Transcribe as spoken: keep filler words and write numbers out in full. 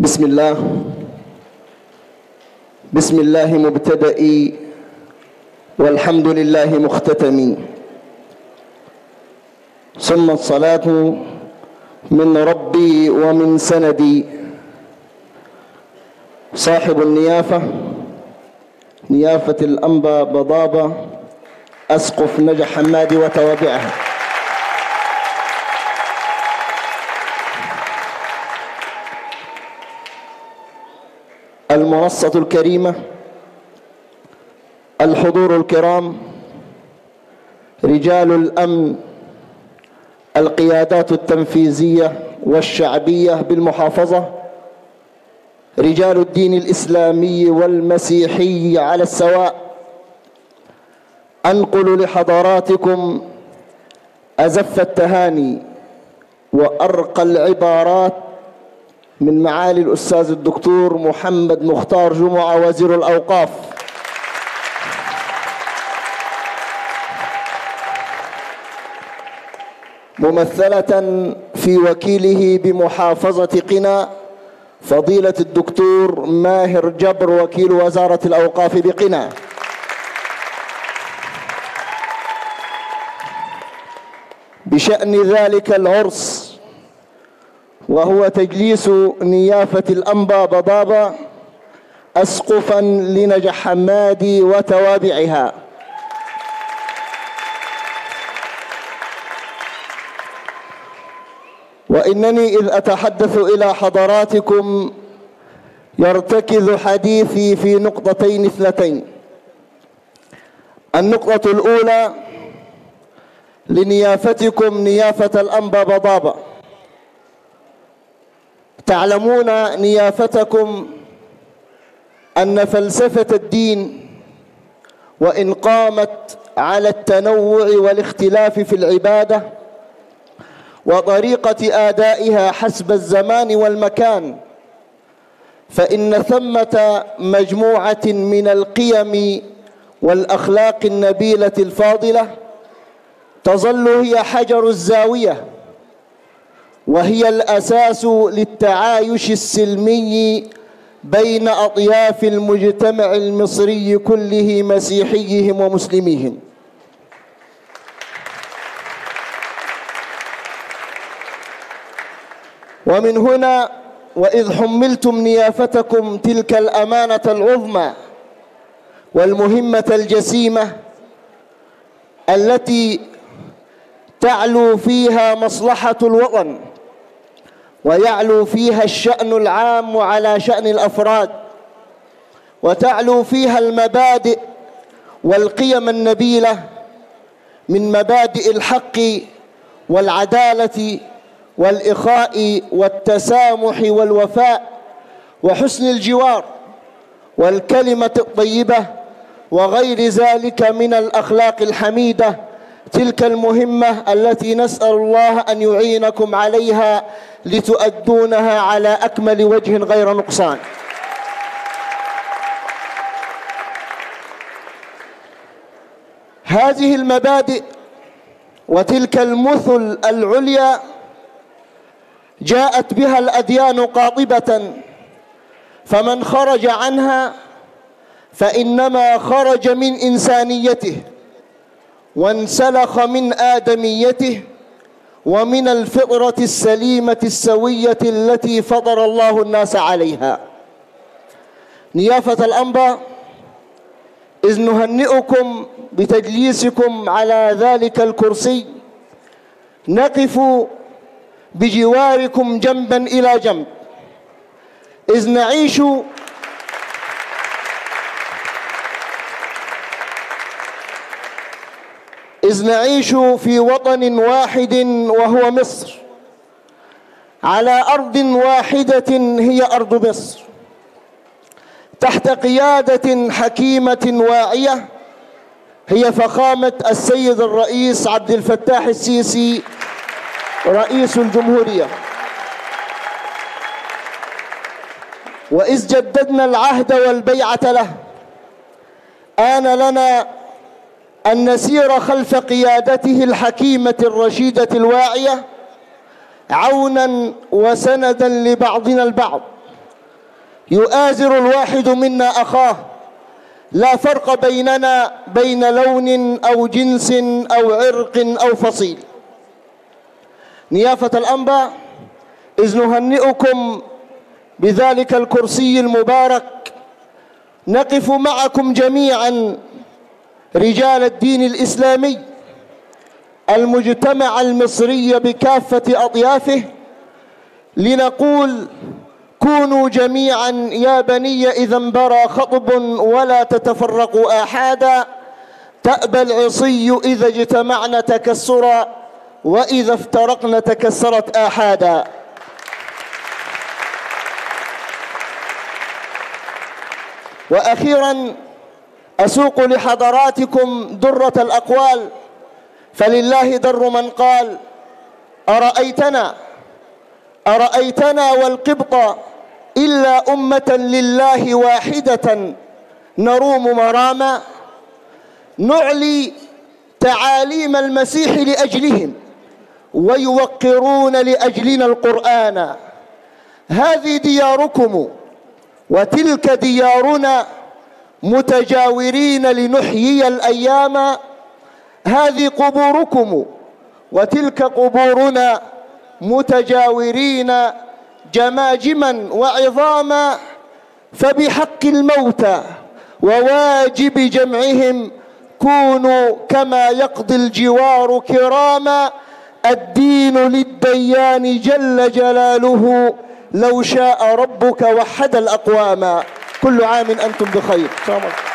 بسم الله بسم الله مبتدئي والحمد لله مختتمي، ثم الصلاة من ربي ومن سندي صاحب النيافة نيافة الأنبا بضابة أسقف نجع حمادي وتوابعها. المنصة الكريمة، الحضور الكرام، رجال الأمن، القيادات التنفيذية والشعبية بالمحافظة، رجال الدين الإسلامي والمسيحي على السواء، أنقل لحضراتكم أزف التهاني وأرقى العبارات من معالي الأستاذ الدكتور محمد مختار جمعة وزير الأوقاف، ممثلة في وكيله بمحافظة قنا فضيلة الدكتور ماهر جبر وكيل وزارة الأوقاف بقنا، بشأن ذلك العرس وهو تجليس نيافة الأنبا بضابة أسقفا لنجع حمادي وتوابعها. وإنني إذ أتحدث إلى حضراتكم يرتكز حديثي في نقطتين اثنتين. النقطة الأولى لنيافتكم نيافة الأنبا بضابة. تعلمون نيافتكم أن فلسفة الدين وإن قامت على التنوع والاختلاف في العبادة وطريقة آدائها حسب الزمان والمكان، فإن ثمة مجموعة من القيم والأخلاق النبيلة الفاضلة تظل هي حجر الزاوية، وهي الأساس للتعايش السلمي بين أطياف المجتمع المصري كله، مسيحيهم ومسلميهم. ومن هنا وإذ حملتم نيافتكم تلك الأمانة العظمى والمهمة الجسيمة التي تعلو فيها مصلحة الوطن ويعلو فيها الشأن العام على شأن الأفراد، وتعلو فيها المبادئ والقيم النبيلة من مبادئ الحق والعدالة والإخاء والتسامح والوفاء وحسن الجوار والكلمة الطيبة وغير ذلك من الأخلاق الحميدة، تلك المهمة التي نسأل الله أن يعينكم عليها لتؤدونها على أكمل وجه غير نقصان. هذه المبادئ وتلك المثل العليا جاءت بها الأديان قاطبة، فمن خرج عنها فإنما خرج من إنسانيته وانسلخ من آدميته ومن الفطرة السليمة السوية التي فطر الله الناس عليها. نيافة الأنبا، إذ نهنئكم بتجليسكم على ذلك الكرسي، نقف بجواركم جنبا إلى جنب، إذ نعيش إذ نعيش في وطن واحد وهو مصر، على أرض واحدة هي أرض مصر، تحت قيادة حكيمة واعية هي فخامة السيد الرئيس عبد الفتاح السيسي رئيس الجمهورية. وإذ جددنا العهد والبيعة له، آن لنا أن نسير خلف قيادته الحكيمة الرشيدة الواعية عونا وسندا لبعضنا البعض، يؤازر الواحد منا أخاه، لا فرق بيننا بين لون أو جنس أو عرق أو فصيل. نيافة الأنبا، إذ نهنئكم بذلك الكرسي المبارك، نقف معكم جميعا رجال الدين الإسلامي، المجتمع المصري بكافة أطيافه، لنقول: كونوا جميعا يا بني إذا انبرى خطب ولا تتفرقوا آحادا، تأبى العصي إذا اجتمعن تكسرا وإذا افترقن تكسرت آحادا. وأخيرا أسوق لحضراتكم درة الأقوال، فلله در من قال: أرأيتنا أرأيتنا والقبط إلا أمة لله واحدة نروم مراما، نعلي تعاليم المسيح لأجلهم ويوقرون لأجلنا القرآن. هذه دياركم وتلك ديارنا، متجاورين لنحيي الأيام. هذه قبوركم وتلك قبورنا، متجاورين جماجما وعظاما. فبحق الموتى وواجب جمعهم، كونوا كما يقضي الجوار كراما. الدين للديان جل جلاله، لو شاء ربك وحد الأقوام. كل عام أنتم بخير.